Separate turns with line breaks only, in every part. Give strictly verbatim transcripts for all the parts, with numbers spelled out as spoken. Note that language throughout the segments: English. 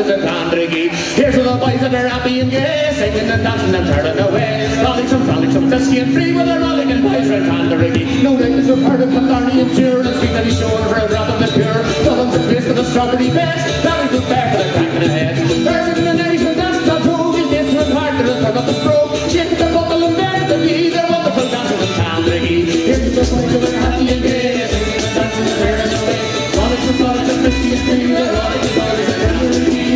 boys and Tandriggy. Here's to the boys that are happy and gay, singing and dancing and turning away. Rollicksome, frolicsome, dusty and free with a rollicking boys and Tandriggy. No ladies have heard of Killarney and Sure, and sweet that he's showing for a drop of the pure. Dublins and twist of the strawberry beds, Valley's with fair for the crack in the head. Birds in the nation, that's the toad, in this one part, there's a turn up the stroke. Shake the buckle and bend the knee, they're wonderful dancers and Tandriggy. Here's to the boys that are happy and gay, singing and dancing and turning away. Rollicksome, frolicsome, dusty and free with a rollicking boys and Tandriggy.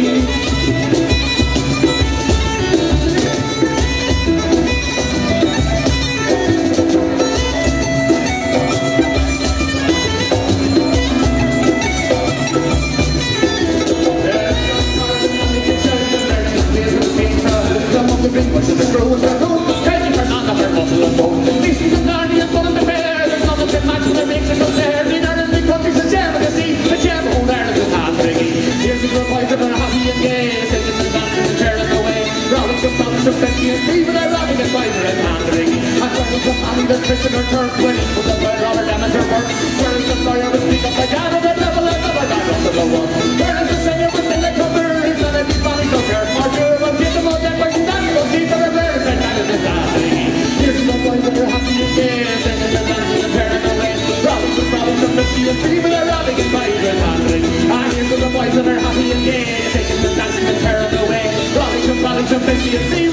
The big bushes are growing their own. Crazy for none of our muscle and bone. These things are narny and fun of the fair. There's none of them match with their makes it compare. In Ireland, big countries, the gem of the sea. The gem of old Ireland is Tandriggy. Here's the good boys that are happy and gay, singing and dancing and tearing away. Rollicksome, frolicsome, plenty and free, but they're robbing and fighting and Tandriggy. And rollicksome, Annie, the Christian or Turk, when he put up by Robert Amateur work. Where is the lawyer will speak up like that, and the devil and never got up to the one. Where is the singer will sing a cover? He's not a big body cover. Martyr will give them all that question. Here's to the boys that are happy and gay, singing and dancing and tearing away. Rollicksome, frolicsome, dusty and free, but they're robbing and fighting and Tandriggy. Ah, here's to the boys that are happy and gay, singing and dancing and tearing away. Rollicksome, frolicsome, dusty and free.